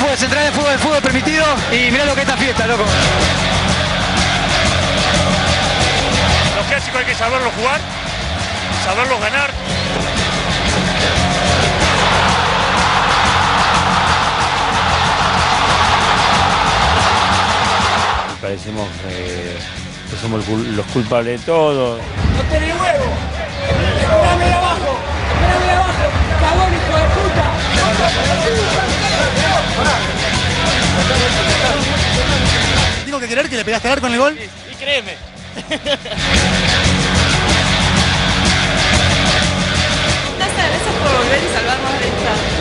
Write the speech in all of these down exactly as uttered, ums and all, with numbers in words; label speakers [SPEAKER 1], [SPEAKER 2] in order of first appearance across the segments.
[SPEAKER 1] puedes entrar en fútbol, el fútbol permitido y mirá lo que es esta fiesta, loco.
[SPEAKER 2] Los clásicos hay que saberlos jugar, saberlos ganar.
[SPEAKER 3] Parecemos eh, que somos los culpables de todo.
[SPEAKER 4] ¡No tenés huevo! ¡Dame abajo! ¡Dame abajo! ¡Cagón, hijo de puta!
[SPEAKER 5] ¿Tengo que creer que le pegaste al arco en el gol?
[SPEAKER 4] Sí, y créeme.
[SPEAKER 6] Gracias, gracias por volver y salvarnos de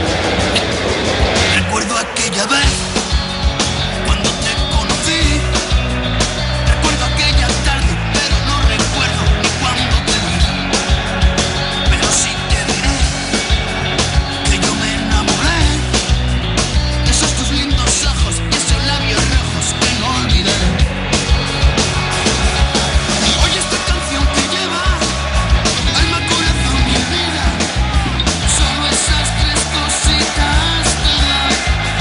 [SPEAKER 6] esta.
[SPEAKER 7] Recuerdo aquella vez cuando te conocí. Recuerdo aquella tarde, pero no recuerdo ni cuándo te vi. Pero sí te diré que yo me enamoré de esos tus lindos ojos y esos labios rojos que no olvidaré. Oye esta canción que lleva alma, corazón y vida. Solo esas tres cositas te doy.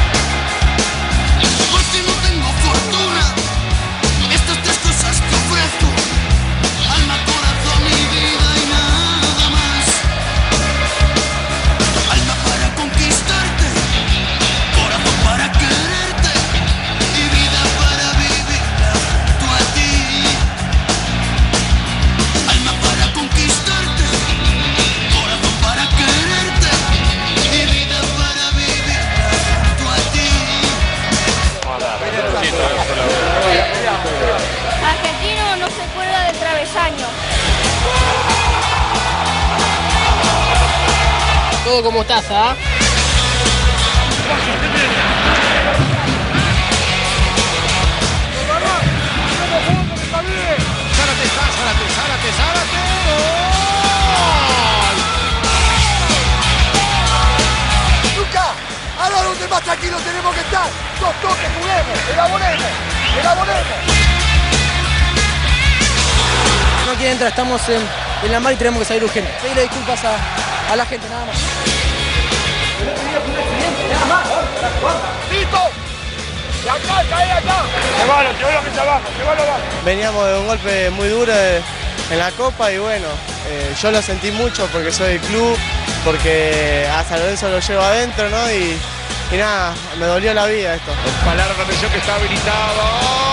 [SPEAKER 7] Porque no tengo fortuna. Estas tres cosas te ofrezco: alma, corazón y vida y nada más. Alma para conquistarte, corazón para quererte y vida para vivirla junto a ti. Alma para conquistarte, corazón para quererte y vida para vivirla junto a ti.
[SPEAKER 8] Argentino no se cuelga del travesaño.
[SPEAKER 4] Todo como taza, ¿ah?
[SPEAKER 5] ¡Zárate, Zárate, Zárate, Zárate! ¡Luca! ¡Ahora donde más tranquilos tenemos que estar! ¡Dos toques, juguemos! ¡Elaboremos! ¡Elaboremos!
[SPEAKER 4] No quiere entrar, estamos en, en la mar y tenemos que salir urgente. Pedirle disculpas a, a la gente, nada más.
[SPEAKER 5] ¡Listo! ¡De acá, cae acá!
[SPEAKER 2] Llévalo, llévalo que está abajo, llévalo abajo.
[SPEAKER 9] Veníamos de un golpe muy duro de- en la Copa y bueno, eh, yo lo sentí mucho porque soy del club, porque a San Lorenzo lo llevo adentro, ¿no? Y, y nada, me dolió la vida esto.
[SPEAKER 5] Palar, atención que está habilitado.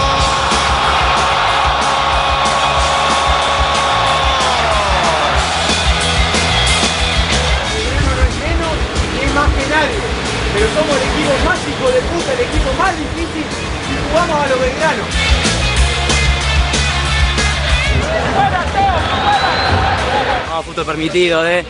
[SPEAKER 4] Es más que nadie, pero somos el equipo más hijo de puta, el equipo más difícil y jugamos a los belgranos.
[SPEAKER 1] No, fútbol permitido, eh.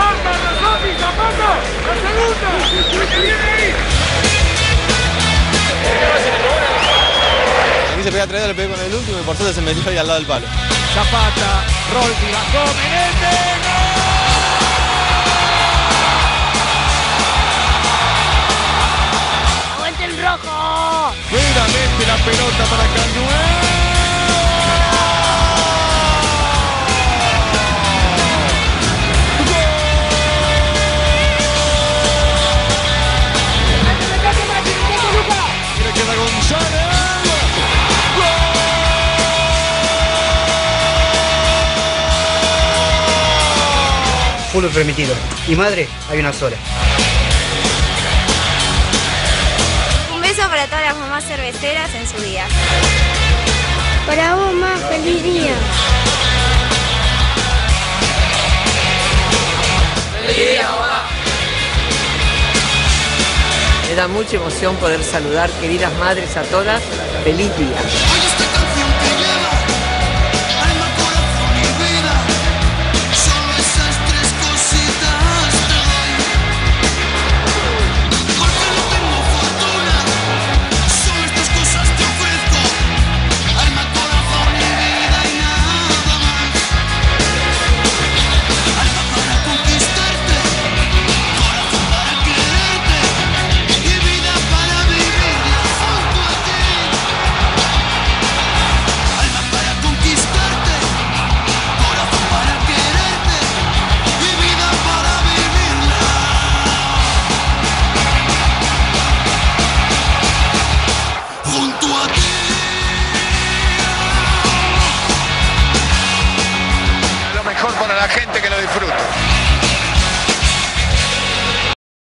[SPEAKER 9] Aquí se pega tres, le pegué con el último y por suerte se metió ahí al lado del palo.
[SPEAKER 5] Zapata, Rolfi, bajó, Menete,
[SPEAKER 8] ¡Aguante el rojo!
[SPEAKER 5] Nuevamente la pelota para Candué. Le queda González.
[SPEAKER 1] Fútbol permitido. Y madre, hay una sola.
[SPEAKER 8] Un beso para todas las mamás cerveceras en su día.
[SPEAKER 10] Para vos, más feliz día.
[SPEAKER 11] Me da mucha emoción poder saludar, queridas madres, a todas. ¡Feliz día!
[SPEAKER 7] Oye esta canción que lleva alma, corazón y vida. Solo esas tres cositas te doy. Porque no tengo fortuna. Solo estas cosas te ofrezco: alma, corazón y vida y nada más. Alma para conquistarte, corazón para quererte y vida para vivirla junto a ti.
[SPEAKER 12] para la gente que lo disfruta.